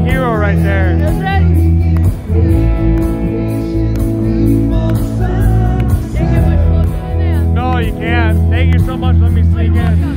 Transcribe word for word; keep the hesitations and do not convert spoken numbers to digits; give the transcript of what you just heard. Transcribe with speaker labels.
Speaker 1: hero right there.
Speaker 2: Is it? Can't get much closer than that.
Speaker 1: No, you can't. Thank you so much. Let me sneak in.